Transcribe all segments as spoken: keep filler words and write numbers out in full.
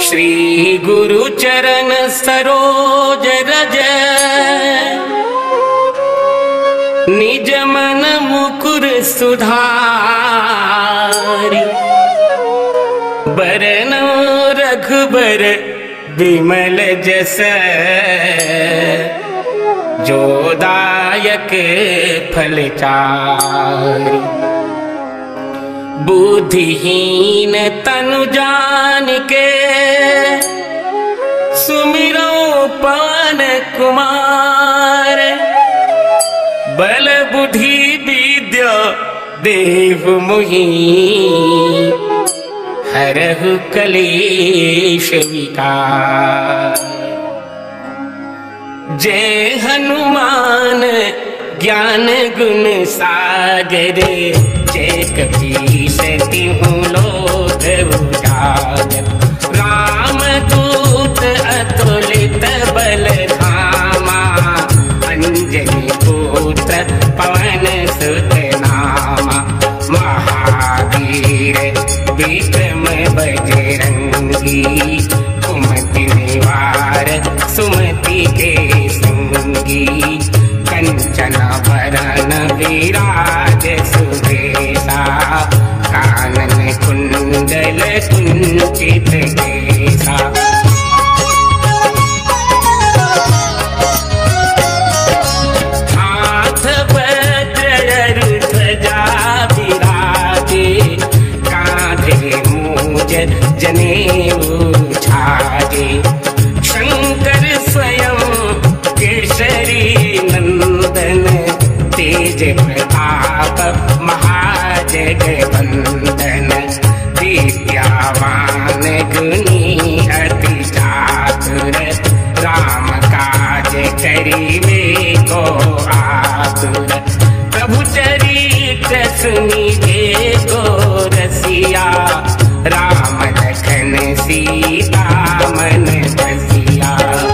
श्री गुरु चरण सरोज रज निज मन मुकुर सुधारि बरन रघुबर विमल जस जो दायक फल चारि बुद्धिहीन तनु जान के सुमिरो पवन कुमार बल बुद्धि विद्या देव मोहि हरहु कलेश विकार जय हनुमान ज्ञान गुण सागर जय कपीस तिहु लोक उजागर राम दूत अतुलित बल धामा अंजनी पुत्र पवन सुत नामा महावीर विक्रम बजरंगी कुमति निवार सुमति के संगी कंचन वरन विराज सुबेसा कानन कुंडल कुंचित केसा हाथ वज्र ध्वजा विराजे कांधे मूज जनेऊ छाजे शंकर स्वयं केसरी नंदन तेज प्रताप महाजगवंदन विद्यावान गुणी अति चातुर राम काज करिबे को आतुर प्रभु चरित्र सुनिबे को रसिया राम लखन सीता मन बसिया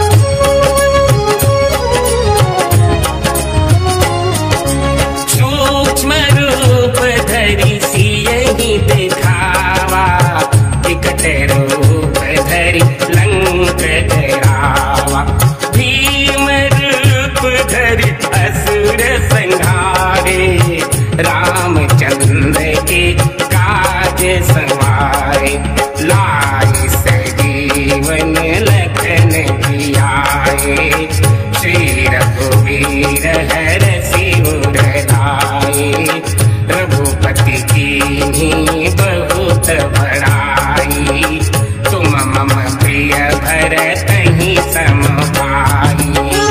रूप धरि लंक जरावा भीम रूप धरि असुर संहारे रामचंद्र के काज संवारे लाए सजीवन लखन जियाए श्री रघुवीर हरषि उर लाए रघुपति कीन्ही बहुत बड़ाई तुम मम प्रिय भरतहि सम भाई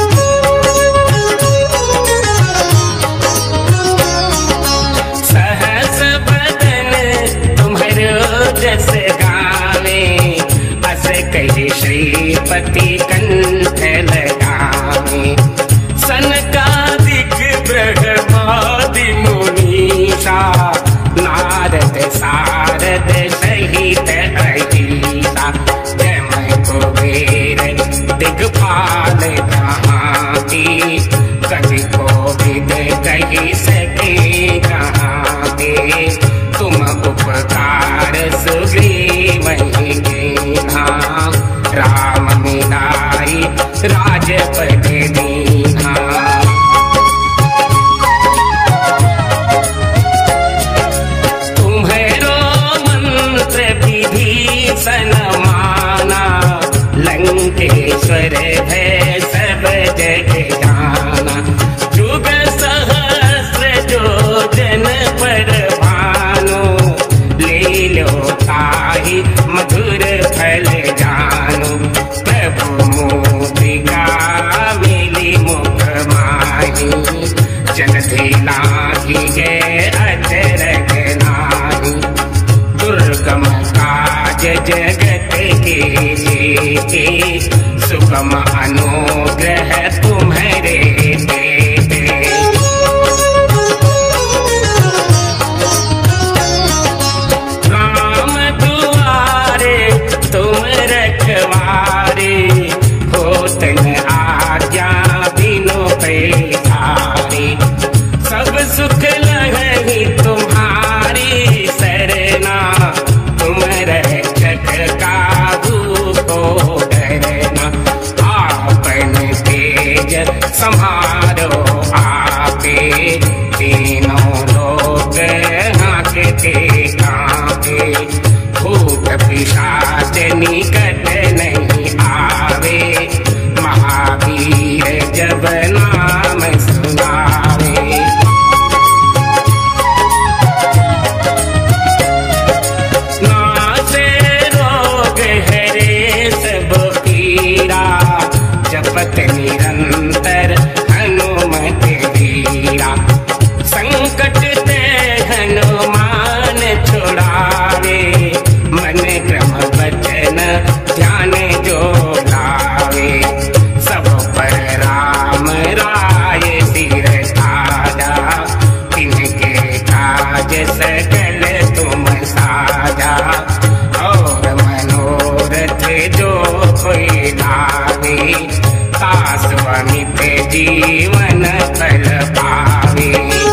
सहस बदन तुम्हरो जस गावे अस कहि श्रीपति कंठ लगावे सनकादिक ब्रह्मादि मुनीषा नारद सारद सहित अहिसा जम कुबेर दिगपाल कहाती कवि कोविद कही सके कहाते तुम उपकार सुग्रीव कीन्हा राम मिलाई राजपद दीन्हा सनमाना लंकेश्वर भय सब जग जाना जुग सहस्र जो जन पर भानु ले लो ताहि मधुर फल जानु प्रभु मोदिका मिली मुख माही जगति लागी गए अचरज नाही दुर्गम जगत के जेते सुगम अनुग्रह तुम्हारे देते राम दुआरे तुम रखवारे होत न आज्ञा बिनु पैसारे सब सुख लहहि तुम्हारी सरना तुम रक्षक काहू जीवन फल पावे।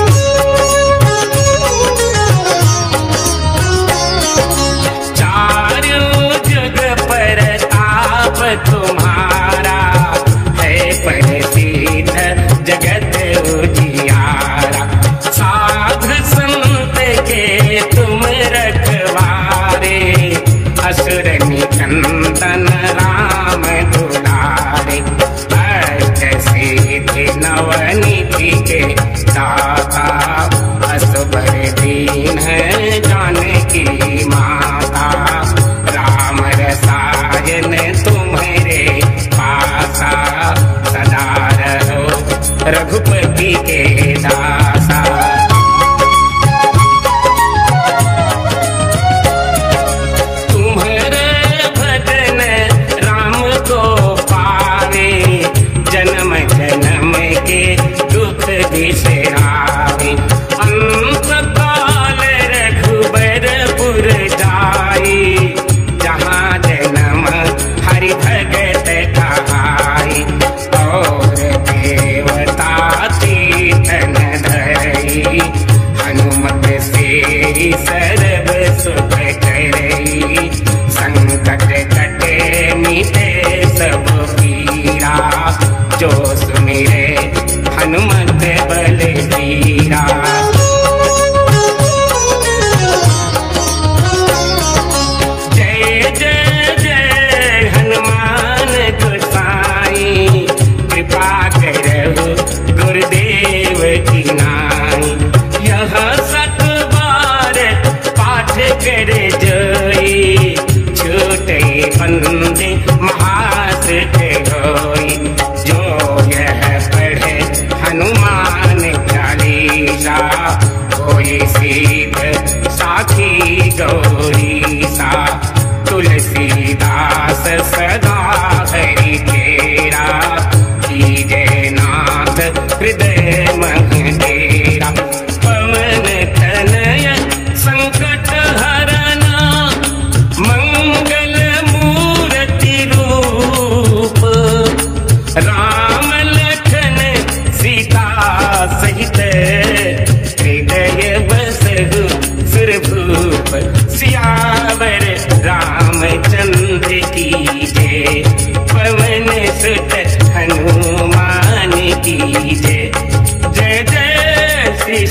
चारों जुग परताप तुम्हारा है प्रसिद्ध जगत उजियारा। साध संत के तुम रखवारे असुर निकंदन राम दुलारे। अष्ट सिद्धि नवनिधि के दाता असबर दीन जानकी माता। राम रसायन तुम्हारे पासा सदा रहो रघुपति के दासा। तुम्हारे भजन राम को पावे जन्म जन्म के दुख बिसरावे। अंत काल रघुबरपुर जाई जहाँ जन्म हरि भगत कहाई। और देवता तीर्थन धरई हनुमत से सर्व सुख करई। संकट कटे मिटे सब पीरा जो सुमिरे हनुमत बलबीरा। जय जय जय हनुमान गोसाई कृपा करहु गुरुदेव की नाई। यह सत बार पाठ कर जोई छूटे बंदे महासुख होई। जो यह पढ़े हनुमान चालीसा होई सीध साखी गौरीसा। तुलसीदास सदा हरि तेरा कीजय नाथ हृदय मह तेरा। पवन तनय संकट हरना मंगल मूर्ति रूप। राम लखन सीता सहित हृदय बसहु सुरभूप। सियावर रामचंद्र की जय पवन सुत हनुमान की जय। जय जय श्री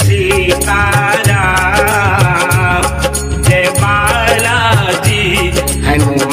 सीताराम जय बालाजी हनुमान।